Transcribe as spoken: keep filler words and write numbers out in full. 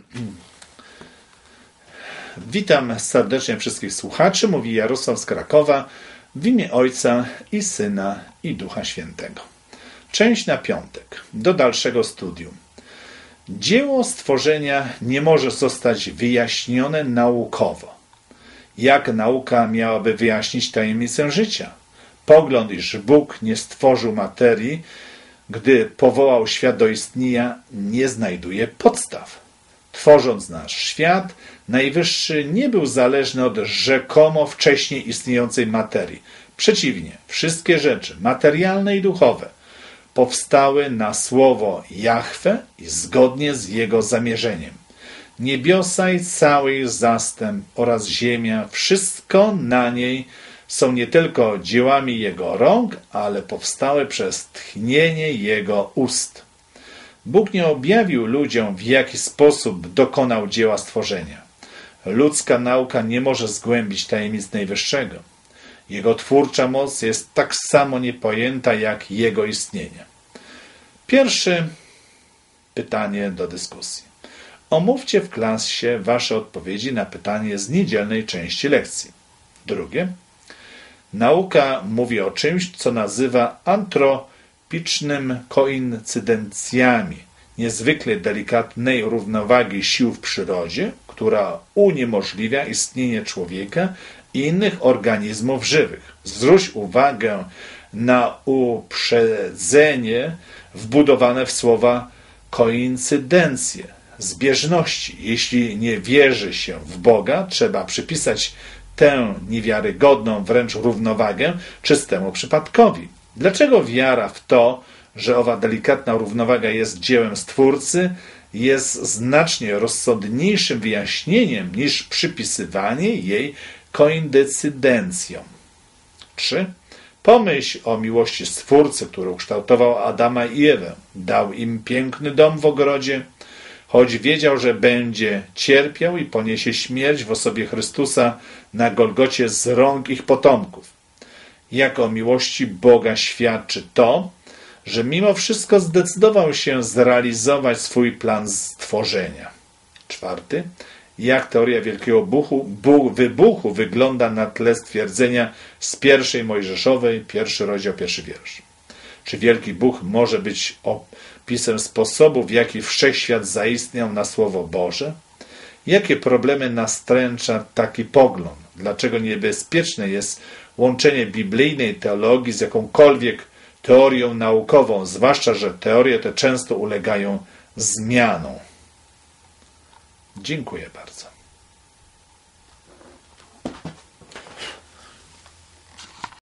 Witam serdecznie wszystkich słuchaczy. Mówi Jarosław z Krakowa w imię Ojca i Syna i Ducha Świętego. Część na piątek. Do dalszego studium. Dzieło stworzenia nie może zostać wyjaśnione naukowo. Jak nauka miałaby wyjaśnić tajemnicę życia? Pogląd, iż Bóg nie stworzył materii, gdy powołał świat do istnienia, nie znajduje podstaw. Tworząc nasz świat, Najwyższy nie był zależny od rzekomo wcześniej istniejącej materii. Przeciwnie, wszystkie rzeczy, materialne i duchowe, powstały na słowo Jahwe i zgodnie z jego zamierzeniem. Niebiosa i cały ich zastęp oraz ziemia, wszystko na niej są nie tylko dziełami jego rąk, ale powstałe przez tchnienie jego ust. Bóg nie objawił ludziom, w jaki sposób dokonał dzieła stworzenia. Ludzka nauka nie może zgłębić tajemnic Najwyższego. Jego twórcza moc jest tak samo niepojęta jak jego istnienie. Pierwsze pytanie do dyskusji. Omówcie w klasie wasze odpowiedzi na pytanie z niedzielnej części lekcji. Drugie. Nauka mówi o czymś, co nazywa antropicznym koincydencjami, niezwykle delikatnej równowagi sił w przyrodzie, która uniemożliwia istnienie człowieka i innych organizmów żywych. Zwróć uwagę na uprzedzenie wbudowane w słowa koincydencje, zbieżności. Jeśli nie wierzy się w Boga, trzeba przypisać tę niewiarygodną wręcz równowagę czystemu przypadkowi. Dlaczego wiara w to, że owa delikatna równowaga jest dziełem Stwórcy, jest znacznie rozsądniejszym wyjaśnieniem niż przypisywanie jej koincydencjom? trzy. Pomyśl o miłości Stwórcy, który ukształtował Adama i Ewę. Dał im piękny dom w ogrodzie, choć wiedział, że będzie cierpiał i poniesie śmierć w osobie Chrystusa na Golgocie z rąk ich potomków. Jak o miłości Boga świadczy to, że mimo wszystko zdecydował się zrealizować swój plan stworzenia. Czwarty. Jak teoria wielkiego buchu, bu, wybuchu wygląda na tle stwierdzenia z pierwszej Mojżeszowej, pierwszy rozdział, pierwszy wiersz. Czy wielki buch może być opisem sposobu, w jaki wszechświat zaistniał na Słowo Boże? Jakie problemy nastręcza taki pogląd? Dlaczego niebezpieczne jest łączenie biblijnej teologii z jakąkolwiek teorią naukową, zwłaszcza że teorie te często ulegają zmianom? Dziękuję bardzo.